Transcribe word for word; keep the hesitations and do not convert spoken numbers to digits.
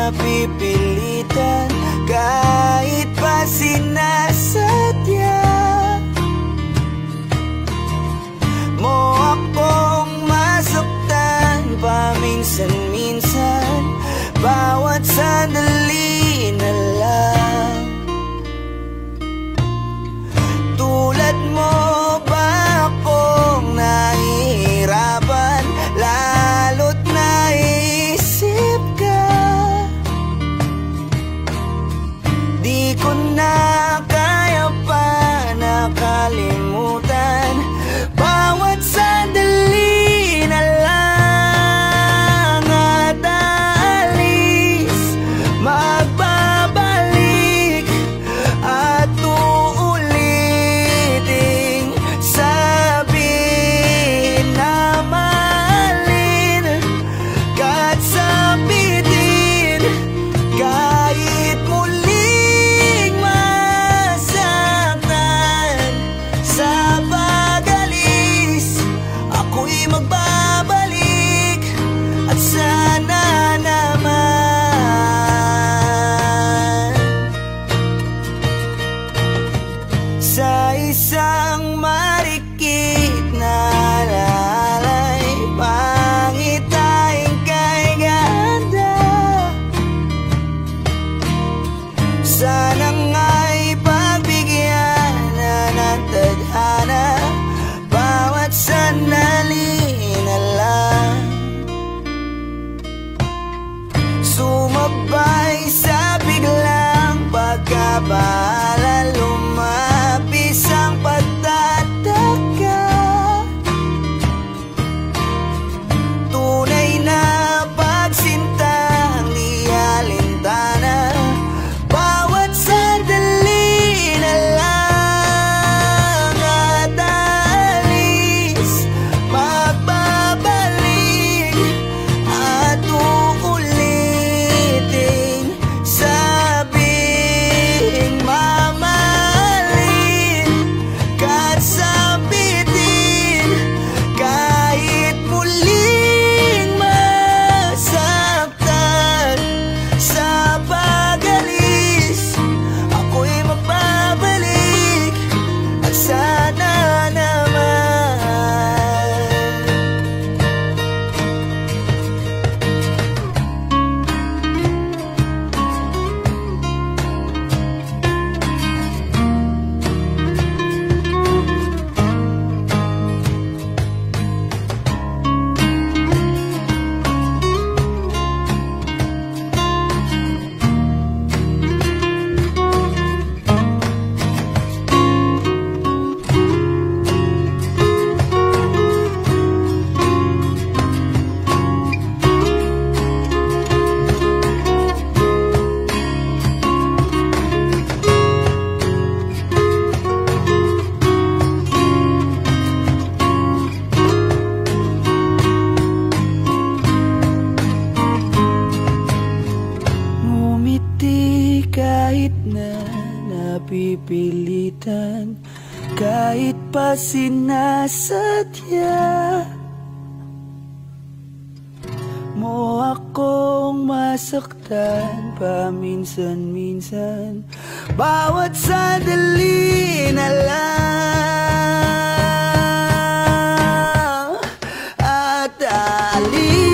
napipilitan, kahit pa sinasadya mo akong masaktan paminsan-minsan, bawat sandali na lang. Tulad mo ba akong nahihirapan, lalo't naisip ka? Di ko na kaya pa nakalimutan, bawat sandali na lang at aalis, magbabalik at uuliting sabihin na mahalin kahit sabitin, kahit muling masaktan. Sa pag-alis, ako'y magbabalik at sana naman sa isang marikit na lalay, pangitain kay ganda. Sana nga'y pagbigyan na ng tadhana, bawat sandali na lang. Sumabay sa biglang pagkabahala, lumapis ang pagtataka. Tunay na pagsintang di alintana, bawat sandali na lang at aalis, magbabalik at uuliting sabihing mamahalin kahit sabitin, kahit muling masaktan. Sa pag-alis, ako'y magbabalik at sana naman ngumiti kahit na napipilitan, kahit pa sinasadya mo akong masaktan paminsan-minsan, bawat sandali na lang at alis.